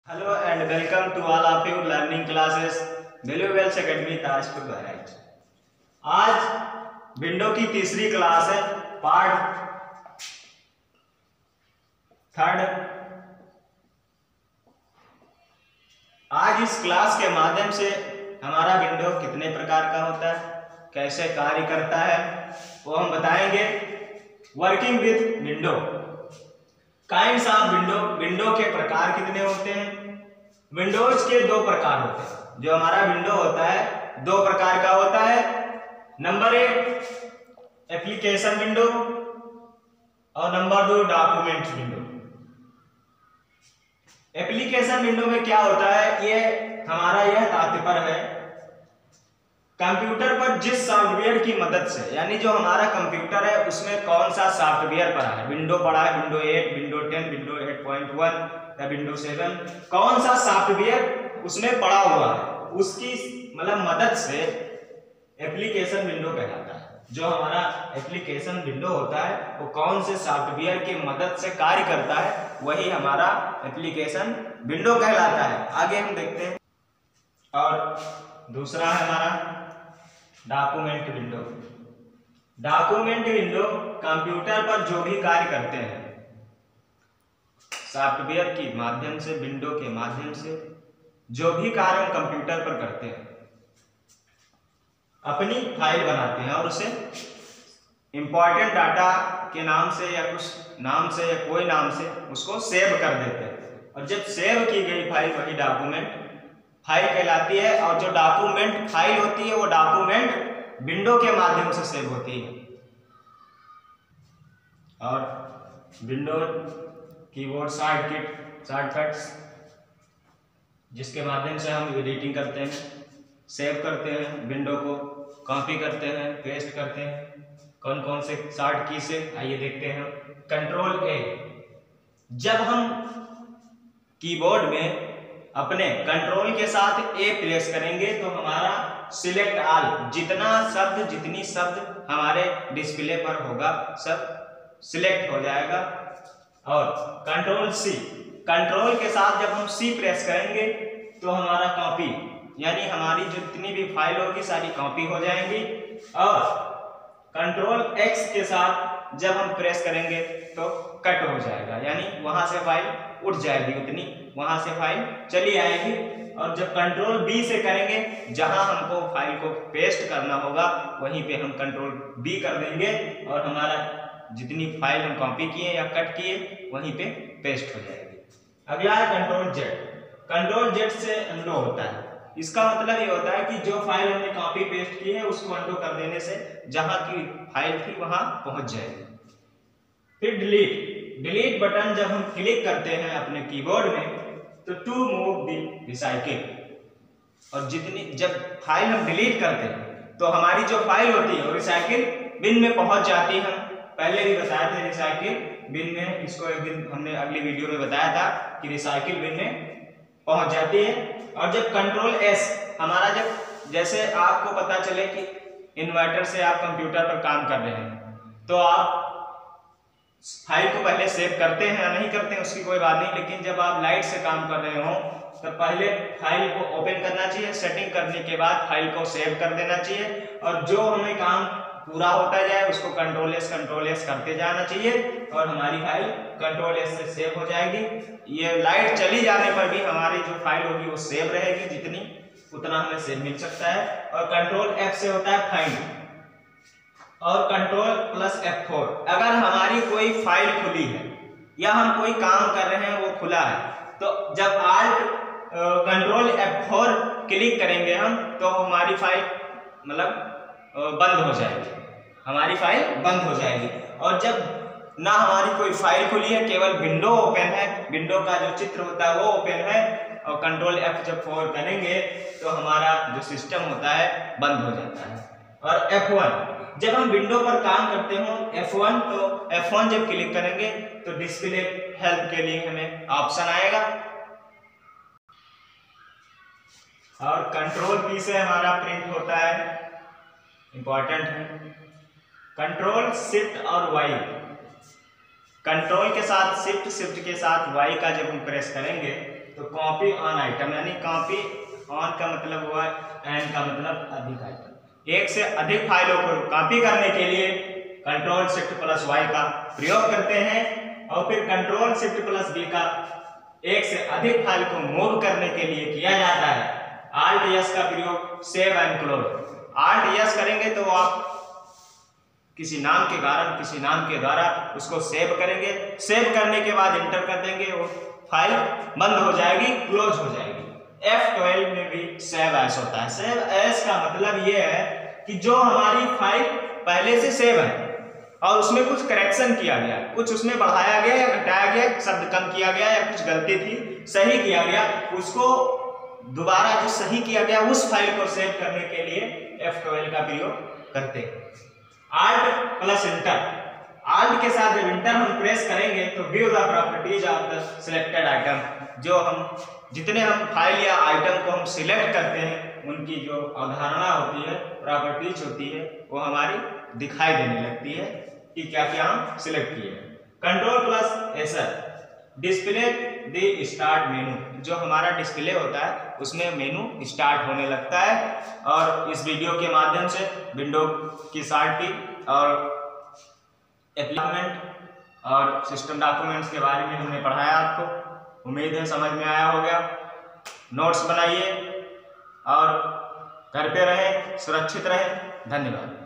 Hello and welcome to all of you learning classes Valuables Academy Tajpur Bahraich. आज window की तीसरी class है, part third. आज इस क्लास के माध्यम से हमारा विंडो कितने प्रकार का होता है, कैसे कार्य करता है, वो हम बताएंगे। Working with window, kinds of window, window के प्रकार कितने होते हैं। विंडोज के दो प्रकार होते हैं। जो हमारा विंडो होता है दो प्रकार का होता है। नंबर एक एप्लीकेशन विंडो और नंबर दो डॉक्यूमेंट विंडो। एप्लीकेशन विंडो में क्या होता है, ये हमारा यह तात्पर्य है कंप्यूटर पर जिस सॉफ्टवेयर की मदद से, यानी जो हमारा कंप्यूटर है उसमें कौन सा सॉफ्टवेयर पड़ा है, विंडो पड़ा है, विंडो 8, विंडो 10, विंडो 8.1 या विंडो 7, कौन सा सॉफ्टवेयर उसमें पड़ा हुआ है, उसकी मतलब मदद से एप्लीकेशन विंडो कहलाता है। जो हमारा एप्लीकेशन विंडो होता है वो कौन से सॉफ्टवेयर की मदद से कार्य करता है, वही हमारा एप्लीकेशन विंडो कहलाता है। आगे हम देखते हैं। और दूसरा है हमारा document window. Document window computer पर जो भी कार्य करते हैं सॉफ्टवेयर के माध्यम से, विंडो के माध्यम से जो भी कार्य हम कंप्यूटर पर करते हैं, अपनी फाइल बनाते हैं और उसे इंपॉर्टेंट डाटा के नाम से या कुछ नाम से या कोई नाम से उसको सेव कर देते हैं। और जब सेव की गई फाइल वही डॉक्यूमेंट फाइल कहलाती है। और जो डॉक्यूमेंट फाइल होती है वो डॉक्यूमेंट विंडो के माध्यम से सेव होती है। और विंडो कीबोर्ड शॉर्टकट्स जिसके माध्यम से हम एडिटिंग करते हैं, सेव करते हैं, विंडो को कॉपी करते हैं, पेस्ट करते हैं। कौन कौन से शॉर्ट की से, आइए देखते हैं। कंट्रोल ए, जब हम कीबोर्ड में अपने कंट्रोल के साथ ए प्रेस करेंगे तो हमारा सिलेक्ट ऑल, जितनी शब्द हमारे डिस्प्ले पर होगा सब सिलेक्ट हो जाएगा। और कंट्रोल सी, कंट्रोल के साथ जब हम सी प्रेस करेंगे तो हमारा कॉपी, यानी हमारी जितनी भी फाइल होगी सारी कॉपी हो जाएंगी। और कंट्रोल एक्स के साथ जब हम प्रेस करेंगे तो कट हो जाएगा, यानी वहां से फाइल उठ जाएगी, उतनी वहां से फाइल चली आएगी। और जब कंट्रोल बी से करेंगे, जहां हमको फाइल को पेस्ट करना होगा वहीं पे हम कंट्रोल बी कर देंगे और हमारा जितनी फाइल हम कॉपी किए या कट किए वहीं पे पेस्ट हो जाएगी। अगला है कंट्रोल जेड। कंट्रोल जेड से अनडू होता है। इसका मतलब ये होता है कि जो फाइल हमने कॉपी पेस्ट की है उसको अनडू कर देने से जहां की फाइल थी वहां पहुंच जाएगी। फिर डिलीट बटन जब हम क्लिक करते हैं अपने कीबोर्ड में तो टू मूव दी रिसाइकिल, और जितनी जब फाइल हम डिलीट करते हैं तो हमारी जो फाइल होती है वो रिसाइकिल बिन में पहुंच जाती है। हम पहले भी बताए थे रिसाइकिल बिन में, इसको एक दिन हमने अगली वीडियो में बताया था कि रिसाइकिल बिन में पहुंच जाती है। और जब कंट्रोल एस, हमारा जब जैसे आपको पता चले कि इन्वर्टर से आप कंप्यूटर पर काम कर रहे हैं तो आप फाइल को पहले सेव करते हैं या नहीं करते हैं उसकी कोई बात नहीं, लेकिन जब आप लाइट से काम कर रहे हो तो पहले फाइल को ओपन करना चाहिए, सेटिंग करने के बाद फाइल को सेव कर देना चाहिए। और जो हमें काम पूरा होता जाए उसको कंट्रोल एस करते जाना चाहिए और हमारी फाइल कंट्रोल एस से सेव हो जाएगी। ये लाइट चली जाने पर भी हमारी जो फाइल होगी वो सेव रहेगी, जितनी उतना हमें सेव मिल सकता है। और कंट्रोल एफ से होता है फाइंड, और कंट्रोल प्लस F4, अगर हमारी कोई फाइल खुली है या हम कोई काम कर रहे हैं वो खुला है तो जब आल्ट कंट्रोल F4 क्लिक करेंगे हम तो हमारी फाइल मतलब बंद हो जाएगी, हमारी फाइल बंद हो जाएगी। और जब ना हमारी कोई फाइल खुली है, केवल विंडो ओपन है, विंडो का जो चित्र होता है वो ओपन है, और कंट्रोल F जब 4 करेंगे तो हमारा जो सिस्टम होता है बंद हो जाता है। और F1, जब हम विंडो पर काम करते हो F1, तो F1 जब क्लिक करेंगे तो डिस्प्ले हेल्प के लिए हमें ऑप्शन आएगा। और कंट्रोल पी से हमारा प्रिंट होता है, इंपॉर्टेंट है। कंट्रोल शिफ्ट और वाई, कंट्रोल के साथ शिफ्ट के साथ वाई का जब हम प्रेस करेंगे तो कॉपी ऑन आइटम, यानी कॉपी ऑन का मतलब हुआ एन का मतलब अधिक आइटम। एक से अधिक फाइलों को कॉपी करने के लिए कंट्रोल शिफ्ट प्लस वाई का प्रयोग करते हैं, और फिर कंट्रोल शिफ्ट प्लस बी का एक से अधिक फाइल को मूव करने के लिए किया जाता है आल्ट एस का प्रयोग save and close. Alt S करेंगे तो आप किसी नाम के कारण, किसी नाम के द्वारा उसको सेव करेंगे, सेव करने के बाद इंटर कर देंगे, वो फाइल बंद हो जाएगी, क्लोज हो जाएगी। F12 में भी सेव एस होता है। सेव एस का मतलब ये है कि जो हमारी फाइल पहले से सेव है और उसमें कुछ करेक्शन किया गया, कुछ उसमें बढ़ाया गया या घटाया गया, शब्द कम किया गया या कुछ गलती थी सही किया गया, उसको दोबारा जो सही किया गया उस फाइल को सेव करने के लिए F12 का प्रयोग करते हैं। Alt प्लस इंटर, Alt के साथ जब इंटर हम प्रेस करेंगे तो view the properties of the selected item, जो हम जितने हम फाइल या आइटम को हम सिलेक्ट करते हैं उनकी जो अवधारणा होती है, प्रॉपर्टीज होती है, वो हमारी दिखाई देने लगती है कि क्या क्या हम सिलेक्ट किए। Control plus esc, display the start menu, जो हमारा डिस्प्ले होता है उसमें मेनू स्टार्ट होने लगता है। और इस वीडियो के माध्यम से विंडो की शॉर्ट की और एप्लीकेशन और सिस्टम डॉक्यूमेंट्स के बारे में हमने पढ़ाया आपको। उम्मीद है समझ में आया होगा। नोट्स बनाइए और करते रहें, सुरक्षित रहें। धन्यवाद।